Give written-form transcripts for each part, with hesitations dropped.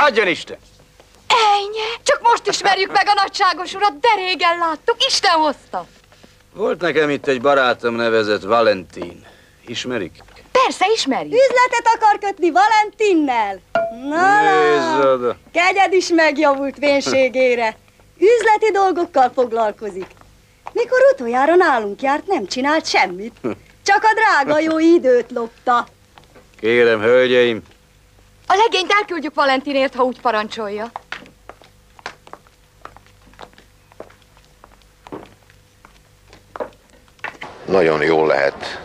Adjon Isten! Ejnye, csak most ismerjük meg a nagyságos urat, de régen láttuk, Isten hozta. Volt nekem itt egy barátom nevezett Valentin. Ismerik? Persze, ismerjük. Üzletet akar kötni Valentinnel? Nézd oda! Kegyed is megjavult vénségére. Üzleti dolgokkal foglalkozik. Mikor utoljára nálunk járt, nem csinált semmit. Csak a drága jó időt lopta. Kérem, hölgyeim! A legényt elküldjük Valentinért, ha úgy parancsolja. Nagyon jól lehet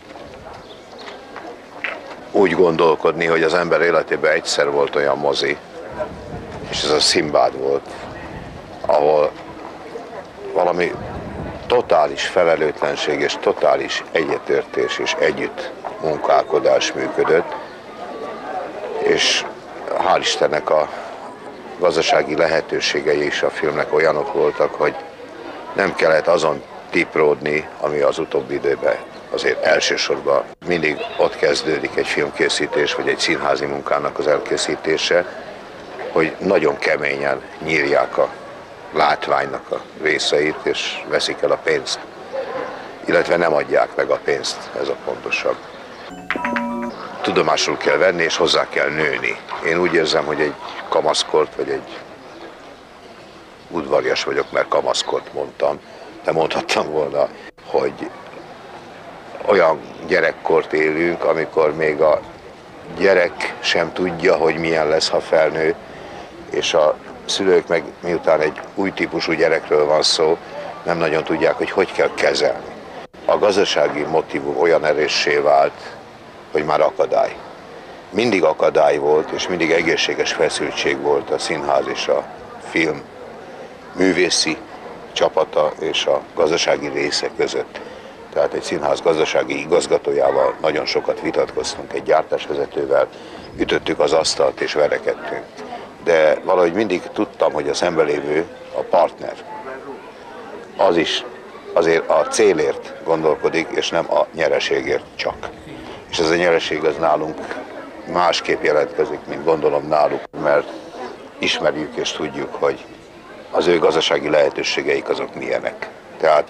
úgy gondolkodni, hogy az ember életében egyszer volt olyan mozi, és ez a Szimbád volt, ahol valami totális felelőtlenség és totális egyetértés és együtt munkálkodás működött, és hál' Istennek a gazdasági lehetőségei is a filmnek olyanok voltak, hogy nem kellett azon tipródni, ami az utóbbi időben azért elsősorban mindig ott kezdődik egy filmkészítés, vagy egy színházi munkának az elkészítése, hogy nagyon keményen nyírják a látványnak a részeit, és veszik el a pénzt. Illetve nem adják meg a pénzt, ez a pontosabb. Tudomásul kell venni, és hozzá kell nőni. Én úgy érzem, hogy egy kamaszkort, vagy egy udvarias vagyok, mert kamaszkort mondtam, de mondhattam volna, hogy olyan gyerekkort élünk, amikor még a gyerek sem tudja, hogy milyen lesz, ha felnő, és a szülők meg miután egy új típusú gyerekről van szó, nem nagyon tudják, hogy hogy kell kezelni. A gazdasági motívum olyan erőssé vált, hogy már akadály. Mindig akadály volt, és mindig egészséges feszültség volt a színház és a film művészi csapata és a gazdasági része között. Tehát egy színház gazdasági igazgatójával nagyon sokat vitatkoztunk, egy gyártásvezetővel ütöttük az asztalt és verekedtünk. De valahogy mindig tudtam, hogy a szembelévő, a partner, az is azért a célért gondolkodik, és nem a nyereségért csak. És ez a nyereség az nálunk másképp jelentkezik, mint gondolom náluk, mert ismerjük és tudjuk, hogy az ő gazdasági lehetőségeik azok milyenek. Tehát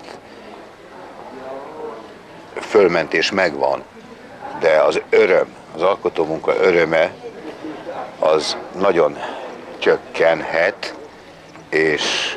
fölmentés megvan, de az öröm, az alkotómunka öröme az nagyon csökkenhet, és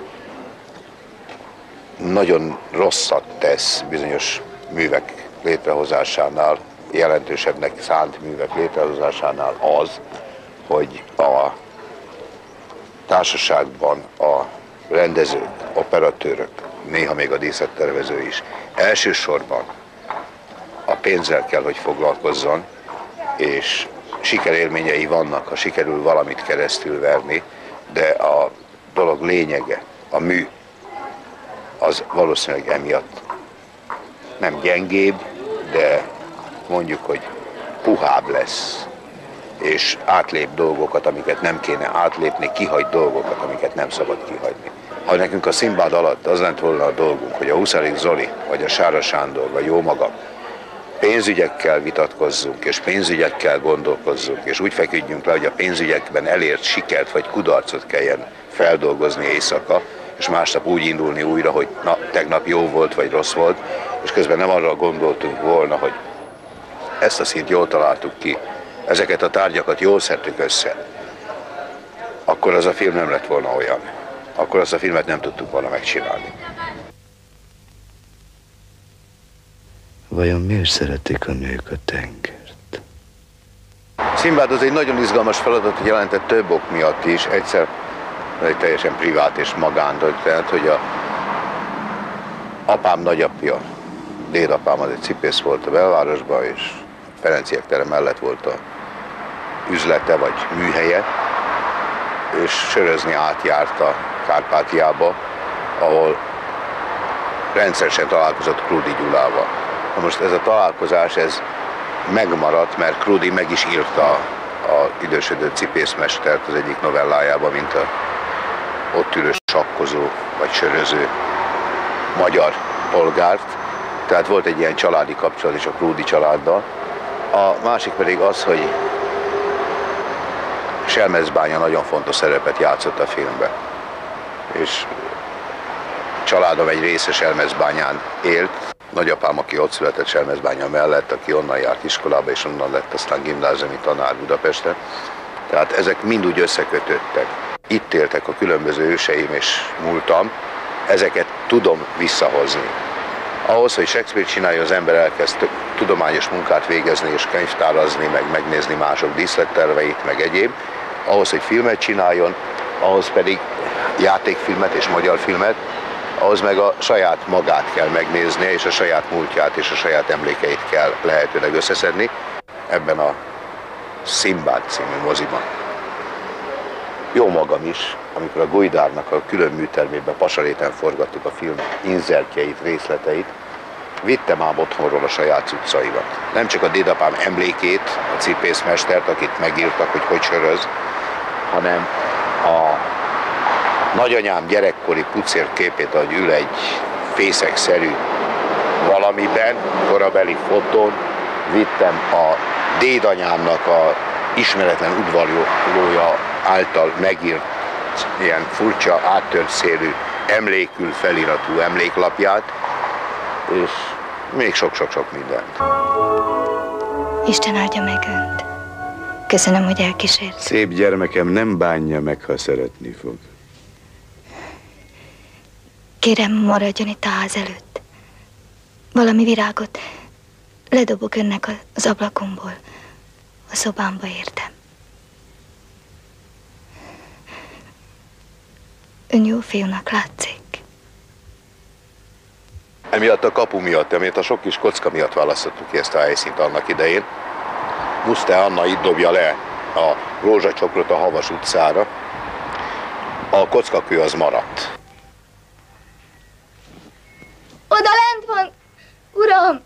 nagyon rosszat tesz bizonyos művek létrehozásánál, jelentősebbnek szánt művek létrehozásánál az, hogy a társaságban a rendezők, operatőrök, néha még a díszlettervező is elsősorban a pénzzel kell, hogy foglalkozzon, és sikerélményei vannak, ha sikerül valamit keresztül verni, de a dolog lényege, a mű, az valószínűleg emiatt nem gyengébb, de mondjuk, hogy puhább lesz, és átlép dolgokat, amiket nem kéne átlépni, kihagy dolgokat, amiket nem szabad kihagyni. Ha nekünk a Szimbád alatt az lett volna a dolgunk, hogy a Huszárik Zoli, vagy a Sára Sándor, vagy jó magam, pénzügyekkel vitatkozzunk, és pénzügyekkel gondolkozzunk, és úgy feküdjünk le, hogy a pénzügyekben elért sikert vagy kudarcot kelljen feldolgozni éjszaka, és másnap úgy indulni újra, hogy na, tegnap jó volt, vagy rossz volt, és közben nem arra gondoltunk volna, hogy ezt a színt jól találtuk ki, ezeket a tárgyakat jól szedtük össze, akkor az a film nem lett volna olyan. Akkor azt a filmet nem tudtuk volna megcsinálni. Vajon miért szeretik a nők a tengert? Szimbád az egy nagyon izgalmas feladatot jelentett több ok miatt is. Egyszer egy teljesen privát és magán, tehát hogy a apám nagyapja, dédapám az egy cipész volt a belvárosban, és Ferenciek tere mellett volt a üzlete vagy műhelye, és sörözni átjárt a Kárpátiába, ahol rendszeresen találkozott Krúdy Gyulával. Na most ez a találkozás, ez megmaradt, mert Krúdy meg is írta az idősödő cipészmestert az egyik novellájában, mint a ott ülő sakkozó vagy söröző magyar polgárt. Tehát volt egy ilyen családi kapcsolat is a Krúdy családdal. A másik pedig az, hogy Selmecbánya nagyon fontos szerepet játszott a filmben. És családom egy része Selmecbányán élt. Nagyapám, aki ott született Selmecbánya mellett, aki onnan járt iskolába, és onnan lett aztán gimnáziumi tanár Budapesten. Tehát ezek mind úgy összekötöttek. Itt éltek a különböző őseim és múltam, ezeket tudom visszahozni. Ahhoz, hogy Shakespeare csinálja, az ember elkezd tudományos munkát végezni és könyvtárazni, meg megnézni mások díszletterveit, meg egyéb. Ahhoz, hogy filmet csináljon, ahhoz pedig játékfilmet és magyar filmet, ahhoz meg a saját magát kell megnéznie, és a saját múltját és a saját emlékeit kell lehetőleg összeszedni ebben a Szimbád című moziban. Jó magam is, amikor a Gujdárnak a külön műtermében Pasaréten forgattuk a film inzertjeit, részleteit, vittem ám otthonról a saját cuccaimat. Nem csak a dédapám emlékét, a cipészmestert, akit megírtak, hogy söröz, hanem a nagyanyám gyerekkori pucér képét, ahogy ül egy fészekszerű valamiben, korabeli fotón, vittem a dédanyámnak a ismeretlen udvarlója által megírt ilyen furcsa, áttört szélű, emlékül feliratú emléklapját, és még sok-sok-sok mindent. Isten áldja meg önt. Köszönöm, hogy elkísért. Szép gyermekem, nem bánja meg, ha szeretni fog. Kérem, maradjon itt a ház előtt. Valami virágot ledobok önnek az ablakomból. A szobámba értem. Ön jó fiúnak látszik. Emiatt a kapu miatt, emiatt a sok kis kocka miatt választottuk ki ezt a helyszínt annak idején. Muszte Anna itt dobja le a rózsacsokrot a Havas utcára. A kockakő az maradt. Oda lent van, uram!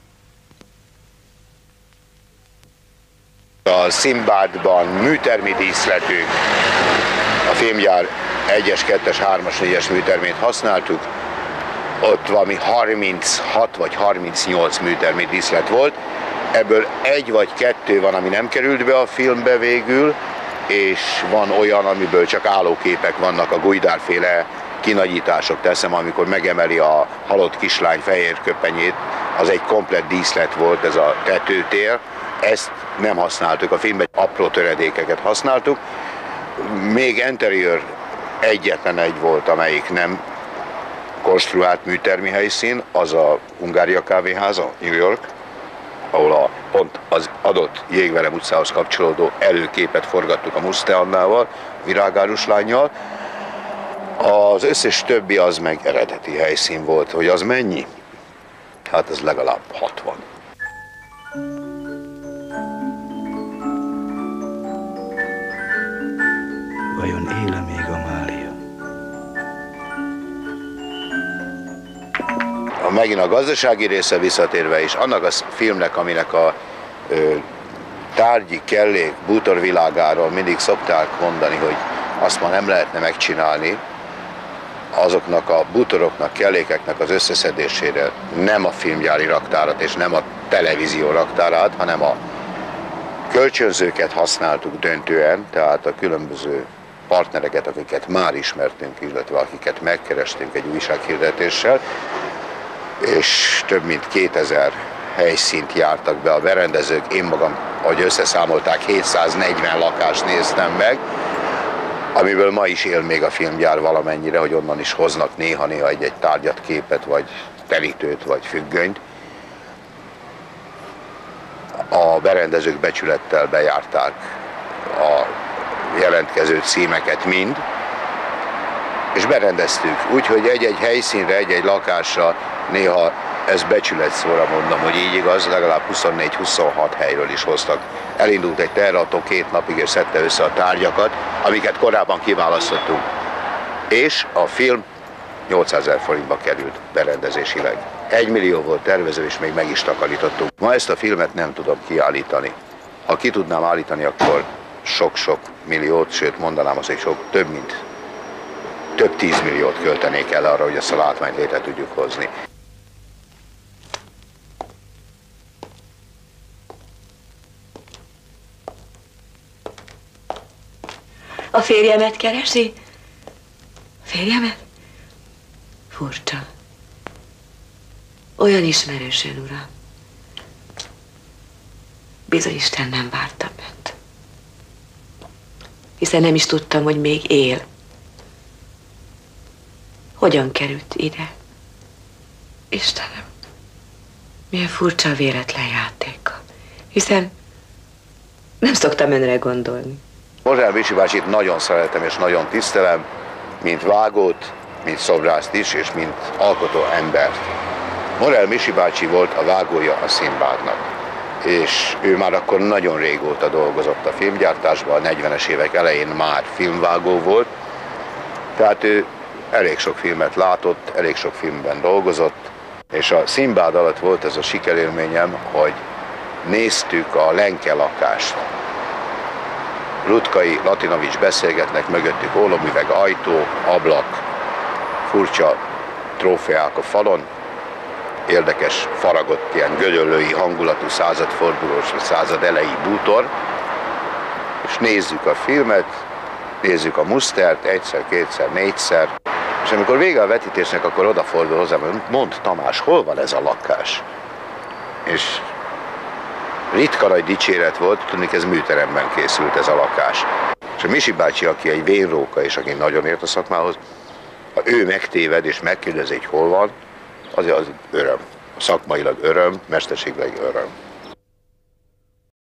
A Szimbádban műtermi díszletünk, a filmgyár 1-es, 2-es, 3-as, 4-es műtermét használtuk. Ott valami 36 vagy 38 műtermi díszlet volt. Ebből 1 vagy 2 van, ami nem került be a filmbe végül, és van olyan, amiből csak állóképek vannak, a Gujdár-féle kinagyítások, teszem, amikor megemeli a halott kislány fehér köpenyét, az egy komplett díszlet volt, ez a tetőtér. Ezt nem használtuk a filmben, apró töredékeket használtuk. Még interior egyetlen egy volt, amelyik nem konstruált műtermi helyszín, az a Hungária kávéháza, New York, ahol pont az adott Jégverem utcához kapcsolódó előképet forgattuk a Muszte Annával, virágárus lánnyal. Az összes többi az meg eredeti helyszín volt. Hogy az mennyi? Hát ez legalább 60. Vajon él még Amália? Megint a gazdasági része visszatérve is, annak a filmnek, aminek a tárgyi kellék bútorvilágáról mindig szokták mondani, hogy azt már nem lehetne megcsinálni, azoknak a bútoroknak, kellékeknek az összeszedésére nem a filmgyári raktárat és nem a televízió raktárát, hanem a kölcsönzőket használtuk döntően, tehát a különböző partnereket, akiket már ismertünk, illetve akiket megkerestünk egy újsághirdetéssel, és több mint 2000 helyszínt jártak be a berendezők. Én magam, ahogy összeszámolták, 740 lakást néztem meg, amiből ma is él még a filmgyár valamennyire, hogy onnan is hoznak néha-néha egy-egy tárgyat, képet, vagy telítőt, vagy függönyt. A berendezők becsülettel bejárták a jelentkező címeket mind, és berendeztük. Úgyhogy egy-egy helyszínre, egy-egy lakásra néha ez becsületszóra mondom, hogy így igaz, legalább 24-26 helyről is hoztak. Elindult egy terrautó 2 napig, és szedte össze a tárgyakat, amiket korábban kiválasztottunk. És a film 800 000 forintba került berendezésileg. 1 millió volt tervező, és még meg is takarítottunk. Ma ezt a filmet nem tudom kiállítani. Ha ki tudnám állítani, akkor sok-sok milliót, sőt mondanám azt, hogy több 10 milliót költenék el arra, hogy ezt a látványt létre tudjuk hozni. A férjemet keresi? Férjemet? Furcsa. Olyan ismerősen, uram. Bizony Isten nem várta bent. Hiszen nem is tudtam, hogy még él. Hogyan került ide? Istenem, milyen furcsa a véletlen játéka. Hiszen nem szoktam önre gondolni. Morell Misi bácsit nagyon szeretem és nagyon tisztelem, mint vágót, mint szobrászt is, és mint alkotó embert. Morell Misi bácsi volt a vágója a Szimbádnak, és ő már akkor nagyon régóta dolgozott a filmgyártásban, a 40-es évek elején már filmvágó volt, tehát ő elég sok filmet látott, elég sok filmben dolgozott, és a Szimbád alatt volt ez a sikerélményem, hogy néztük a Lenke lakást. Rutkai, Latinovics beszélgetnek, mögöttük ólomüveg, ajtó, ablak, furcsa trófeák a falon, érdekes, faragott, ilyen gödöllői hangulatú századfordulós, vagy század elejé bútor, és nézzük a filmet, nézzük a mustert egyszer, kétszer, négyszer, és amikor vége a vetítésnek, akkor odafordul hozzám, hogy mondd Tamás, hol van ez a lakás? És ritka nagy dicséret volt, tudnék, ez műteremben készült ez a lakás. És a Misi bácsi, aki egy vénróka, és aki nagyon ért a szakmához, ha ő megtéved és megkérdezi, hogy hol van, az öröm. Szakmailag öröm, mesterségileg öröm.